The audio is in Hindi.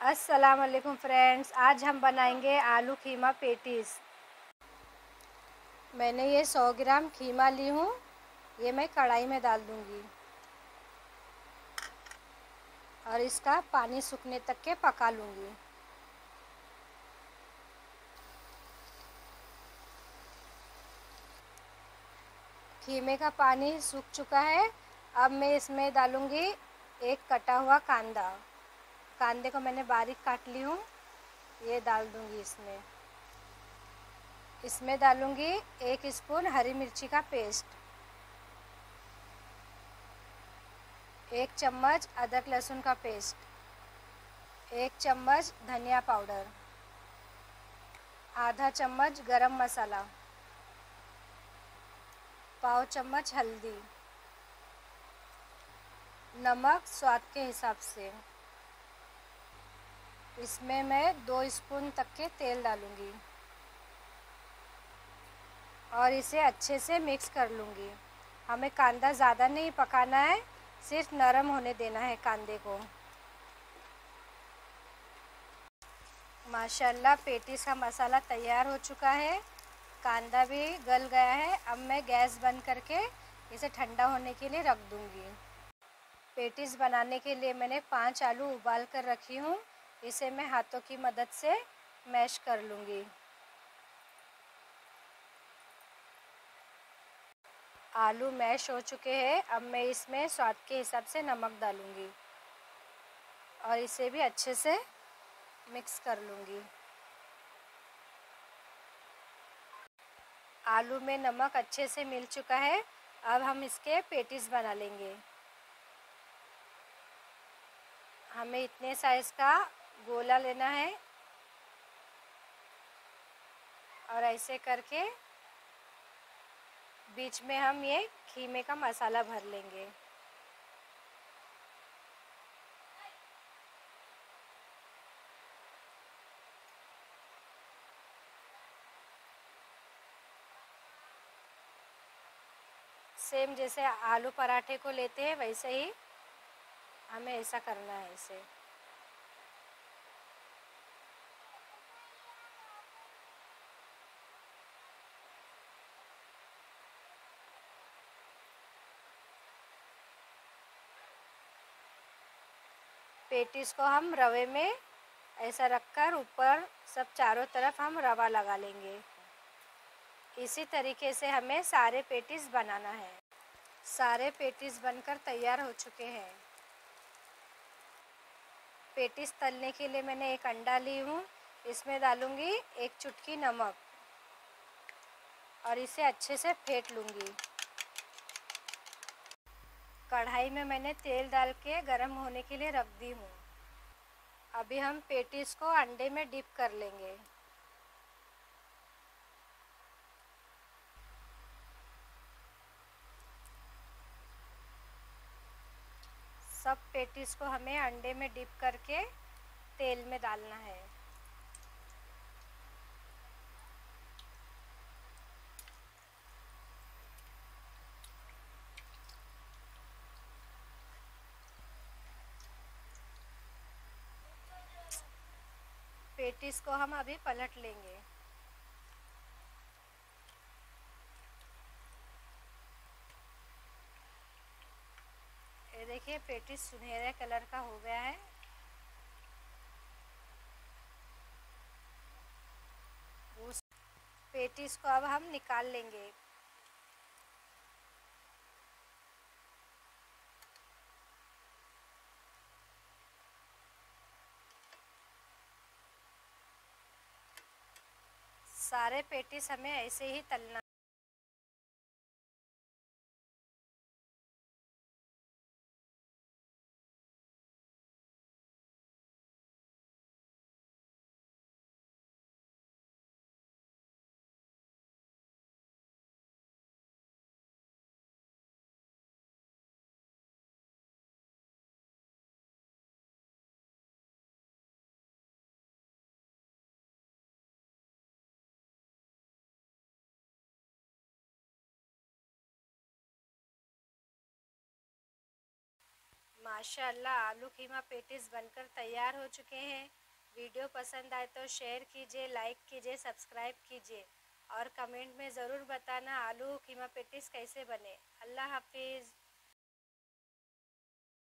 अस्सलाम वालेकुम फ्रेंड्स, आज हम बनाएंगे आलू कीमा पेटीज़। मैंने ये 100 ग्राम कीमा ली हूँ। ये मैं कढ़ाई में डाल दूँगी और इसका पानी सूखने तक के पका लूँगी। कीमे का पानी सूख चुका है। अब मैं इसमें डालूँगी एक कटा हुआ कांदा। कांदे को मैंने बारीक काट ली हूँ, ये डाल दूँगी इसमें। इसमें डालूँगी 1 स्पून हरी मिर्ची का पेस्ट, 1 चम्मच अदरक लहसुन का पेस्ट, 1 चम्मच धनिया पाउडर, आधा चम्मच गरम मसाला, पाव चम्मच हल्दी, नमक स्वाद के हिसाब से। इसमें मैं 2 स्पून तक के तेल डालूँगी और इसे अच्छे से मिक्स कर लूँगी। हमें कांदा ज़्यादा नहीं पकाना है, सिर्फ नरम होने देना है कांदे को। माशाल्लाह पेटीज़ का मसाला तैयार हो चुका है, कांदा भी गल गया है। अब मैं गैस बंद करके इसे ठंडा होने के लिए रख दूँगी। पेटीज़ बनाने के लिए मैंने 5 आलू उबाल कर रखी हूँ। इसे मैं हाथों की मदद से मैश कर लूँगी। आलू मैश हो चुके हैं। अब मैं इसमें स्वाद के हिसाब से नमक डालूँगी और इसे भी अच्छे से मिक्स कर लूँगी। आलू में नमक अच्छे से मिल चुका है। अब हम इसके पेटीज़ बना लेंगे। हमें इतने साइज़ का गोला लेना है और ऐसे करके बीच में हम ये कीमे का मसाला भर लेंगे। सेम जैसे आलू पराठे को लेते हैं वैसे ही हमें ऐसा करना है इसे। पेटीज़ को हम रवे में ऐसा रखकर ऊपर सब चारों तरफ हम रवा लगा लेंगे। इसी तरीके से हमें सारे पेटीज़ बनाना है। सारे पेटीज़ बनकर तैयार हो चुके हैं। पेटीज़ तलने के लिए मैंने एक अंडा ली हूँ। इसमें डालूँगी 1 चुटकी नमक और इसे अच्छे से फेंट लूँगी। कढ़ाई में मैंने तेल डाल के गरम होने के लिए रख दी हूँ। अभी हम पेटीज़ को अंडे में डिप कर लेंगे। सब पेटीज़ को हमें अंडे में डिप करके तेल में डालना है। पेटीज़ को हम अभी पलट लेंगे। ये देखिए पेटीज़ सुनहरे कलर का हो गया है। उस पेटीज़ को अब हम निकाल लेंगे। सारे पेटीज़ हमें ऐसे ही तलना। माशाअल्लाह आलू कीमा पेटीज बनकर तैयार हो चुके हैं। वीडियो पसंद आए तो शेयर कीजिए, लाइक कीजिए, सब्सक्राइब कीजिए और कमेंट में ज़रूर बताना आलू कीमा पेटीज कैसे बने। अल्लाह हाफिज़।